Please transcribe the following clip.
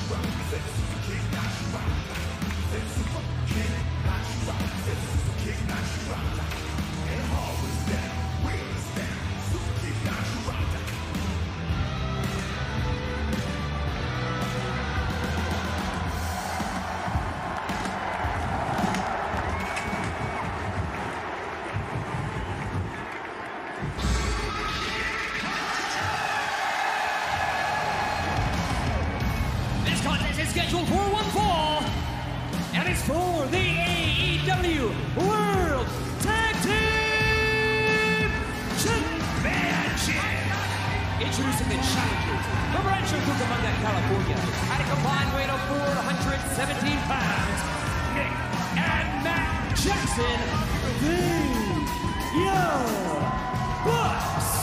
Scheduled for one fall, and it's for the AEW World Tag Team Championship. Introducing the challengers from Rancho Cucamonga, California, at a combined weight of 417 pounds, Nick and Matt Jackson, the Young Bucks.